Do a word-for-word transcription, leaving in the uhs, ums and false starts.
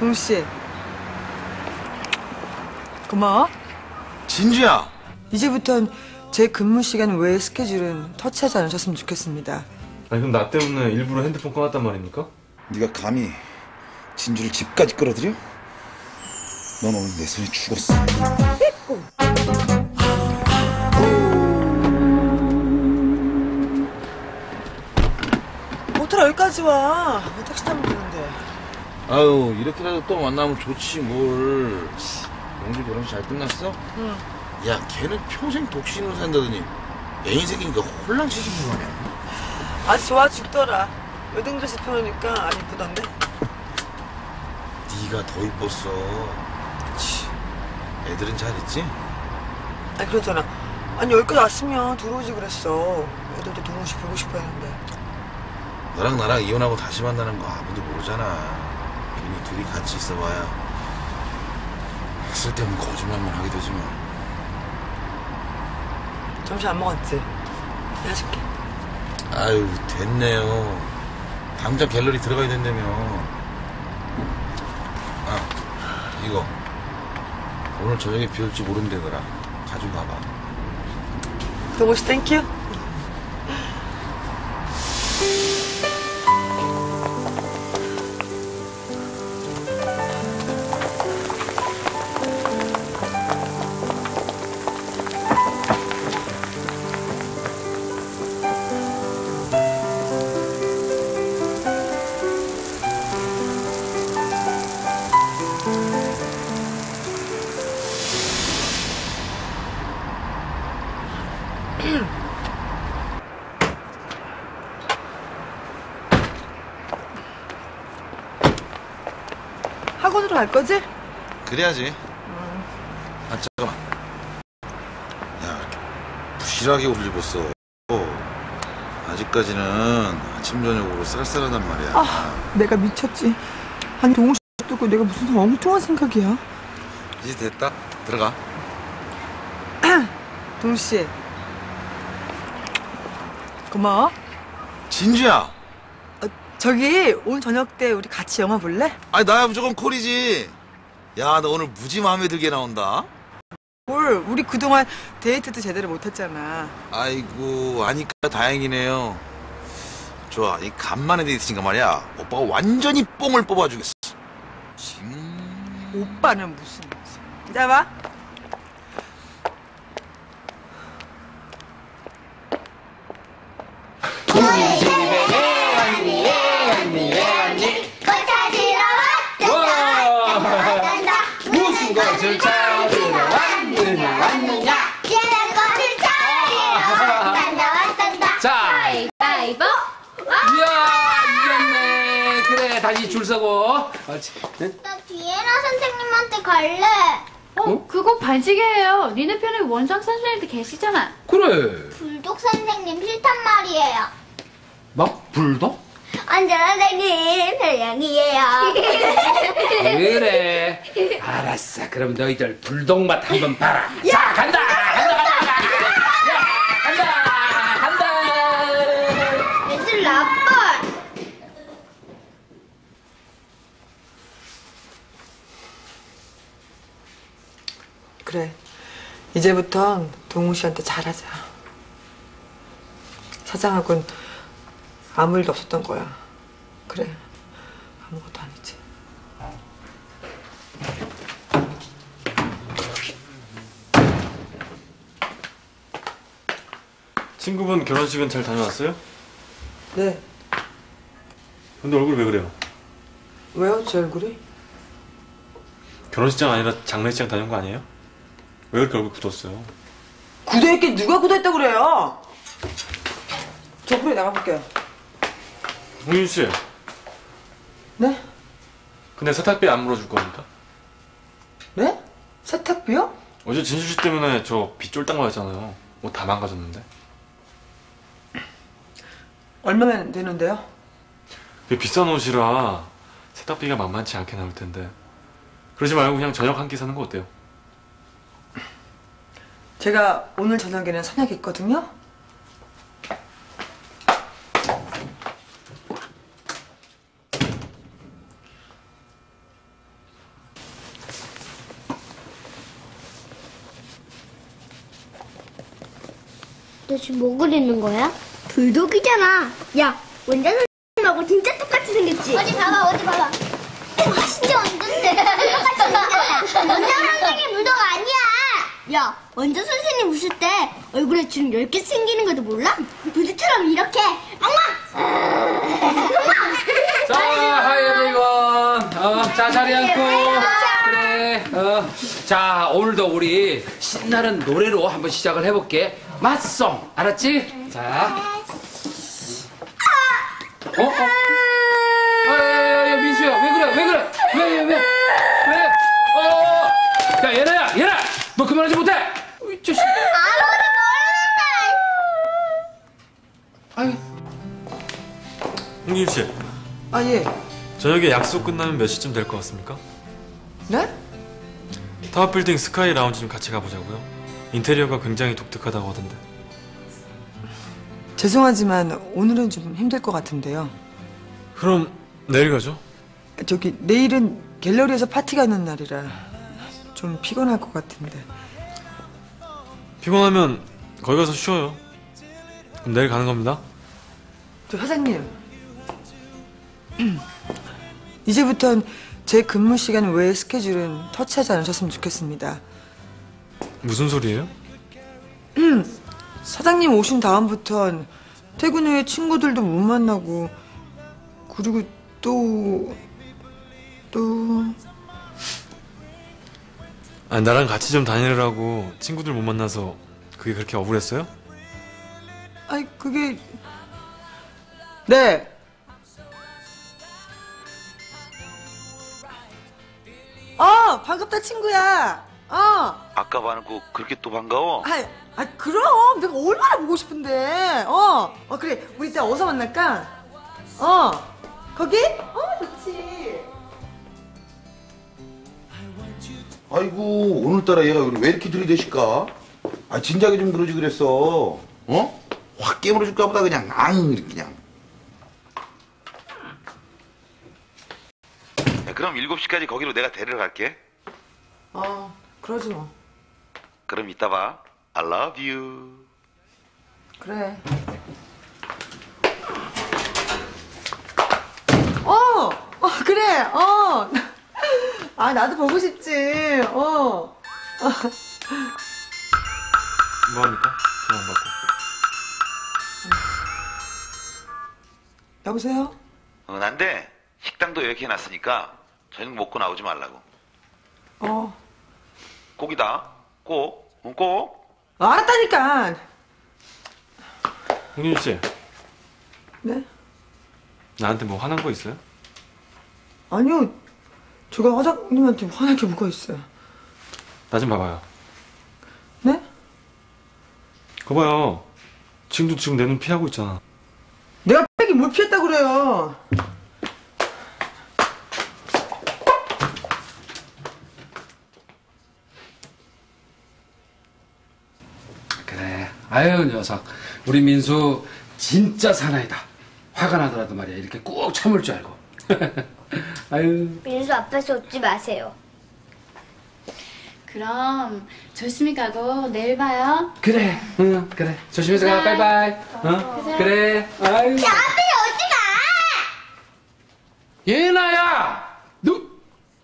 동씨 고마워. 진주야. 이제부턴 제 근무 시간 외의 스케줄은 터치하지 않으셨으면 좋겠습니다. 아니 그럼 나 때문에 일부러 핸드폰 꺼놨단 말입니까? 네가 감히 진주를 집까지 끌어들여? 넌 오늘 내 손에 죽었어. 어떻게 여기까지 와? 왜 택시 타면 되는데? 아유, 이렇게라도 또 만나면 좋지 뭘. 영주 결혼식 잘 끝났어? 응. 야, 걔는 평생 독신으로 산다더니 애인 생기니까 홀랑치신 거 아니야? 아주 좋아 죽더라. 웨딩드레스 펴놓으니까 안 이쁘던데? 네가 더 이뻤어. 치, 애들은 잘 있지? 아니 그러잖아. 아니 여기까지 왔으면 들어오지 그랬어. 애들도 동훈씨 보고 싶어 했는데. 너랑 나랑 이혼하고 다시 만나는 거 아무도 모르잖아. 괜히 둘이 같이 있어봐야 쓸데없는 거짓말만 하게 되지 뭐. 점심 안 먹었지? 내가 해줄게. 아유, 됐네요. 당장 갤러리 들어가야 된다며. 아, 이거 오늘 저녁에 비 올지 모른다더라. 가지고 가봐. 동훈씨 땡큐. 학원으로 갈 거지? 그래야지. 음. 아, 잠깐만. 야, 부실하게 옷을 입었어. 아직까지는 아침 저녁으로 쌀쌀하단 말이야. 아, 내가 미쳤지. 아니 동훈씨 두고 내가 무슨 엉뚱한 생각이야. 이제 됐다. 들어가. 동훈씨 고마워. 진주야. 어, 저기 오늘 저녁 때 우리 같이 영화 볼래? 아니, 나야 무조건 콜이지. 야, 너 오늘 무지 마음에 들게 나온다. 뭘, 우리 그동안 데이트도 제대로 못했잖아. 아이고, 아니까 다행이네요. 좋아, 이 간만에 데이트니까 말이야. 오빠가 완전히 뽕을 뽑아주겠어. 징... 오빠는 무슨 이제 봐. 우리 집에 예언니 예언니 예언니 꽃 찾으러 왔단다. 무슨 꽃을 찾으러 왔느냐 왔느냐 얘네 꽃을 찾으러 왔단다 왔단다. 자, 가위바위보. 이야, 이겼네. 그래, 다시 줄 서고. 옳지. 응? 나 디에나 선생님한테 갈래. 어? 그거 반칙이에요. 니네 편에 원장 선생님도 계시잖아. 그래. 불독 선생님 싫단 말이에요. 막 불도? 원장 선생님 별량이에요. 그래. 알았어. 그럼 너희들 불독맛 한번 봐라. 자, 간다. 간다. 간다. 간다. 간다. 간다. 얘들 나빠. 그래, 이제부턴 동훈 씨한테 잘하자. 사장하고는 아무 일도 없었던 거야. 그래, 아무것도 아니지. 친구분 결혼식은 잘 다녀왔어요? 네. 근데 얼굴이 왜 그래요? 왜요, 제 얼굴이? 결혼식장 아니라 장례식장 다녀온 거 아니에요? 왜 그렇게 얼굴 굳었어요? 굳어있게 누가 굳어있다고 그래요? 저 그래 나가볼게요. 홍윤 씨, 네? 근데 세탁비 안 물어줄 겁니까? 네? 세탁비요? 어제 진수 씨 때문에 저 비 쫄딱 맞았잖아요. 옷 다 망가졌는데. 얼마면 되는데요? 그게 비싼 옷이라 세탁비가 만만치 않게 나올 텐데. 그러지 말고 그냥 저녁 한 끼 사는 거 어때요? 제가 오늘 저녁에는 선약이 있거든요? 너 지금 뭐 그리는 거야? 불독이잖아. 야, 원장 선생님하고 진짜 똑같이 생겼지? 어디 봐봐, 어디 봐봐. 와, 진짜 완전 똑같이 생겼다. 원장 선생님 불독 아니야. 야, 원장 선생님 웃을 때 얼굴에 주름 열 개 생기는 것도 몰라? 부드처럼 이렇게 엉망! 자, 하이 에브리원. 어, 자, 자리 앉고. 그래. 어. 자, 오늘도 우리 신나는 노래로 한번 시작을 해볼게. 맛송. 알았지? 자. 어? 어? 어, 야, 야, 야, 민수야. 왜 그래? 왜 그래? 왜, 왜, 왜? 왜? 어! 야, 얘나야, 얘나! 너 그만하지 못해! 이 자식. 아이. 홍길 씨, 아, 예. 저녁에 약속 끝나면 몇 시쯤 될 것 같습니까? 네? 타워빌딩 스카이 라운지 좀 같이 가보자고요. 인테리어가 굉장히 독특하다고 하던데. 죄송하지만 오늘은 좀 힘들 것 같은데요. 그럼 내일 가죠. 저기 내일은 갤러리에서 파티가 있는 날이라 좀 피곤할 것 같은데. 피곤하면 거기 가서 쉬어요. 그럼 내일 가는 겁니다. 저 사장님, 이제부턴 제 근무 시간 외의 스케줄은 터치하지 않으셨으면 좋겠습니다. 무슨 소리예요? 사장님 오신 다음부턴 퇴근 후에 친구들도 못 만나고, 그리고 또... 또... 아, 나랑 같이 좀 다니느라고 친구들 못 만나서 그게 그렇게 억울했어요? 아니 그게... 네! 어! 반갑다 친구야! 어! 아까 봐놓고 그렇게 또 반가워? 아, 아 그럼 내가 얼마나 보고 싶은데. 어, 어 그래 우리 이따 어디서 만날까? 어, 거기? 어, 좋지. 아이고 오늘따라 얘가 왜 이렇게 들이대실까? 아 진작에 좀 그러지 그랬어. 어? 확 깨물어줄까 보다 그냥 앙 이렇게 그냥. 야, 그럼 일곱 시까지 거기로 내가 데리러 갈게. 어, 그러지 뭐. 그럼 이따 봐. I love you. 그래. 어, 어 그래. 어. 아 나도 보고 싶지. 어. 어. 뭐합니까? 전화 안 받고. 여보세요? 어, 난데 식당도 예약해놨으니까 저녁 먹고 나오지 말라고. 어. 꼭이다. 꼭. 어, 꼭. 알았다니까. 홍길 씨, 네? 나한테 뭐 화난 거 있어요? 아니요. 제가 화장님한테 화날 게 뭐가 있어요. 나 좀 봐봐요. 네? 그거 봐요. 지금도 지금 내 눈 피하고 있잖아. 내가 빽이 뭘 피했다고 그래요. 그래. 아유, 녀석. 우리 민수 진짜 사나이다. 화가 나더라도 말이야. 이렇게 꾹 참을 줄 알고. 아유. 민수 앞에서 웃지 마세요. 그럼 조심히 가고 내일 봐요. 그래. 응, 그래. 조심해서 가. 바이바이. 어? 그래. 아유. 앞에 오지 마! 예나야!